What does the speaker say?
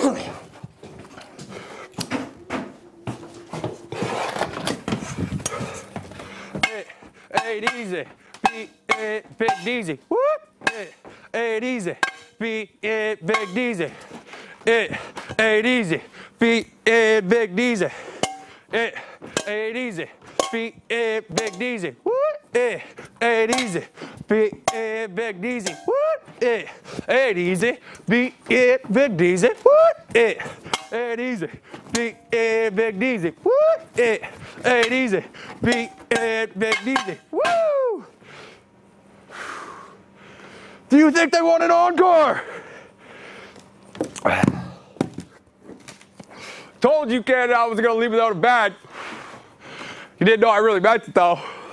Ain't easy, be it big easy. Whoop! It ain't easy, be it big easy. It ain't easy, be it big easy. It ain't easy, be it big easy. Whoop! It ain't easy, be it big easy. Whoop! It ain't easy, be it big easy. Whoop! It ain't easy, be it big easy. Whoop! It ain't easy, be it big easy. Woo! Do you think they want an encore? Told you, Ken, I was gonna leave without a bat. You didn't know I really meant it though.